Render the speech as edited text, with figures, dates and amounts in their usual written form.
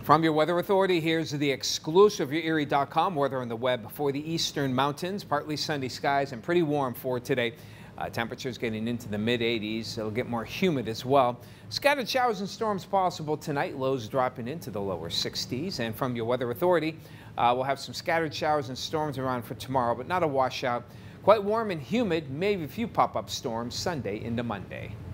From your weather authority, here's the exclusive YourErie.com weather on the web for the eastern mountains. Partly sunny skies and pretty warm for today. Temperatures getting into the mid-80s. It'll get more humid as well. Scattered showers and storms possible tonight. Lows dropping into the lower 60s. And from your weather authority, we'll have some scattered showers and storms around for tomorrow, but not a washout. Quite warm and humid. Maybe a few pop-up storms Sunday into Monday.